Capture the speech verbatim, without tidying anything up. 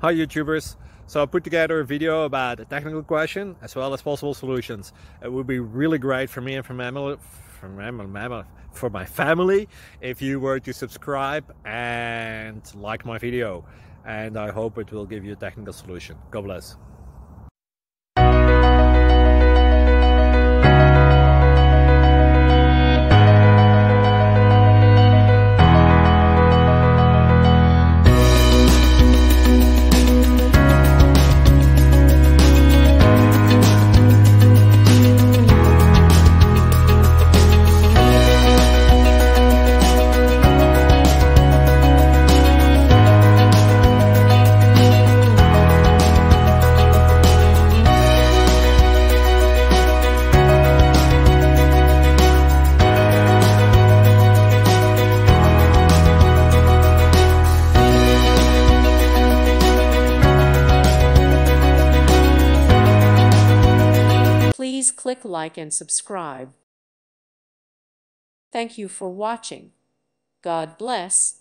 Hi YouTubers! So I put together a video about a technical question as well as possible solutions. It would be really great for me and for my, for my, for my family if you were to subscribe and like my video, and I hope it will give you a technical solution. God bless. Please click like and subscribe. Thank you for watching. God bless.